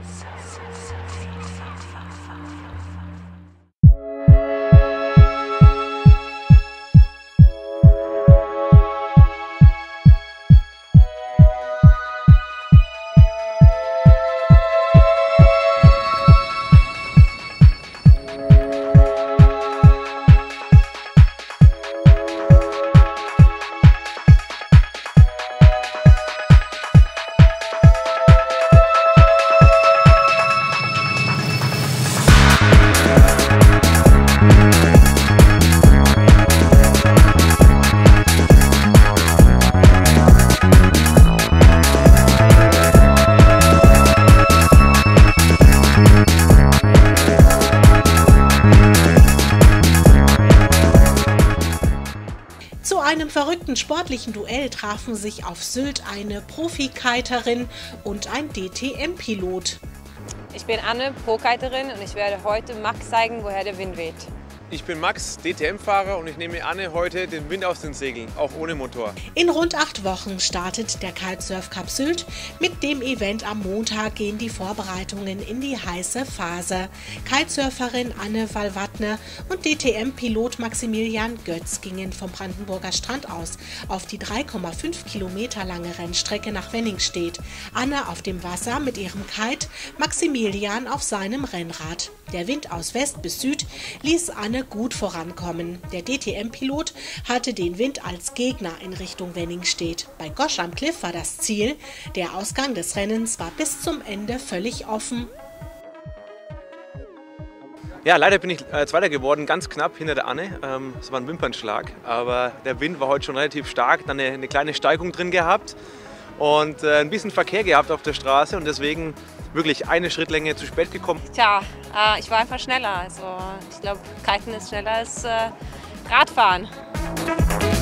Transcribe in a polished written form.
Zu einem verrückten sportlichen Duell trafen sich auf Sylt eine Profikiterin und ein DTM-Pilot. Ich bin Anne, Pro-Kiterin, und ich werde heute Max zeigen, woher der Wind weht. Ich bin Max, DTM-Fahrer, und ich nehme Anne heute den Wind aus den Segeln, auch ohne Motor. In rund 8 Wochen startet der Kitesurf Cup Sylt. Mit dem Event am Montag gehen die Vorbereitungen in die heiße Phase. Kitesurferin Anne Valvatne und DTM-Pilot Maximilian Götz gingen vom Brandenburger Strand aus auf die 3,5 Kilometer lange Rennstrecke nach Wenningstedt. Anne auf dem Wasser mit ihrem Kite, Maximilian auf seinem Rennrad. Der Wind aus West bis Süd ließ Anne gut vorankommen. Der DTM-Pilot hatte den Wind als Gegner in Richtung Wenningstedt. Bei Gosch am Kliff war das Ziel. Der Ausgang des Rennens war bis zum Ende völlig offen. Ja, leider bin ich Zweiter geworden, ganz knapp hinter der Anne. Es war ein Wimpernschlag, aber der Wind war heute schon relativ stark. Dann eine kleine Steigung drin gehabt und ein bisschen Verkehr gehabt auf der Straße und deswegen wirklich eine Schrittlänge zu spät gekommen. Tja, ich war einfach schneller. Also ich glaube, Kiten ist schneller als Radfahren.